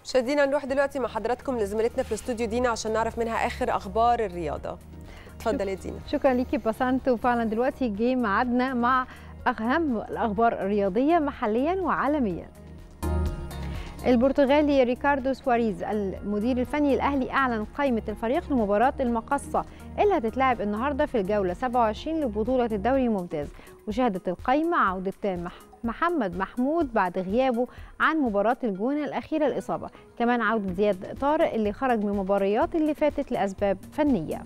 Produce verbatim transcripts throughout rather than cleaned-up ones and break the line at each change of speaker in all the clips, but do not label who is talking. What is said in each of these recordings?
مشاهدينا نروح دلوقتي مع حضراتكم لزميلتنا في الاستوديو دينا عشان نعرف منها اخر اخبار الرياضه. اتفضل يا دينا.
شكرا ليكي بسنت. وفعلا دلوقتي جه ميعادنا مع اهم الاخبار الرياضيه محليا وعالميا. البرتغالي ريكاردو سواريز المدير الفني الاهلي اعلن قائمه الفريق لمباراه المقصه اللي هتتلعب النهارده في الجوله سبعة وعشرين لبطوله الدوري الممتاز. وشهدت القائمه عوده محمد محمود بعد غيابه عن مباراه الجونه الاخيره الاصابه، كمان عوده زياد طارق اللي خرج من المباريات اللي فاتت لاسباب فنيه.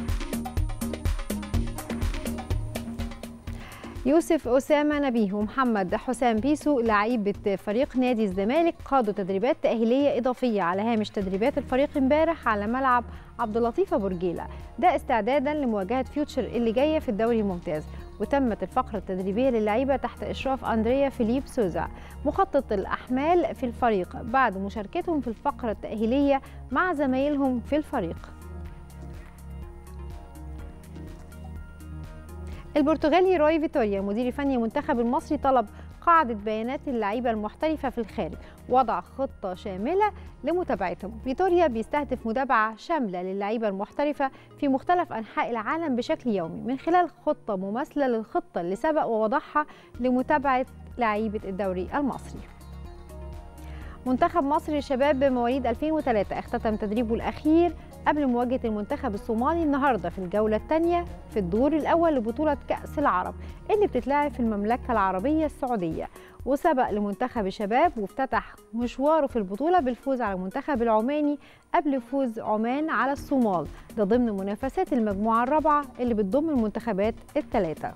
يوسف أسامة نبيه ومحمد حسام بيسو لاعيبة فريق نادي الزمالك قادوا تدريبات تأهيلية إضافية على هامش تدريبات الفريق امبارح على ملعب عبد اللطيف أبو رجيلة، ده استعدادا لمواجهة فيوتشر اللي جاية في الدوري الممتاز. وتمت الفقرة التدريبية للاعيبة تحت إشراف أندريا فيليب سوزا مخطط الأحمال في الفريق بعد مشاركتهم في الفقرة التأهيلية مع زمايلهم في الفريق. البرتغالي روي فيتوريا مدير فني المنتخب المصري طلب قاعدة بيانات اللعيبة المحترفة في الخارج، وضع خطة شاملة لمتابعتهم. فيتوريا بيستهدف متابعة شاملة للعيبة المحترفة في مختلف أنحاء العالم بشكل يومي من خلال خطة مماثلة للخطة اللي سبق ووضعها لمتابعة لعيبة الدوري المصري. منتخب مصر للشباب بمواليد ألفين وثلاثة اختتم تدريبه الأخير قبل مواجهة المنتخب الصومالي النهارده في الجولة الثانية في الدور الأول لبطولة كأس العرب اللي بتتلعب في المملكة العربية السعودية. وسبق لمنتخب الشباب وافتتح مشواره في البطولة بالفوز على المنتخب العماني قبل فوز عمان على الصومال، ده ضمن منافسات المجموعة الرابعة اللي بتضم المنتخبات الثلاثة.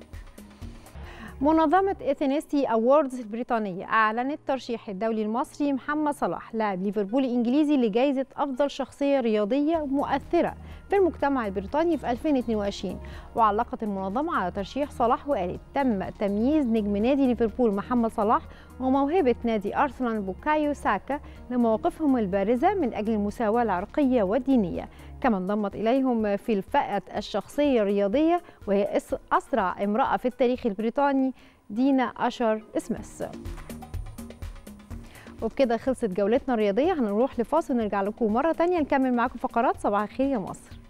منظمة إثنستي أووردز البريطانية أعلنت ترشيح الدولي المصري محمد صلاح لاعب ليفربول الإنجليزي لجائزة أفضل شخصية رياضية مؤثرة في المجتمع البريطاني في ألفين واثنين وعشرين. وعلقت المنظمة على ترشيح صلاح وقالت تم تمييز نجم نادي ليفربول محمد صلاح وموهبة نادي أرسنال بوكايو ساكا لمواقفهم البارزة من أجل المساواة العرقية والدينية. كما انضمت إليهم في الفئة الشخصية الرياضية وهي أسرع امرأة في التاريخ البريطاني دينا أشر سميث. وبكده خلصت جولتنا الرياضية، هنروح لفاصل ونرجع لكم مرة تانية نكمل معاكم فقرات صباح الخير يا مصر.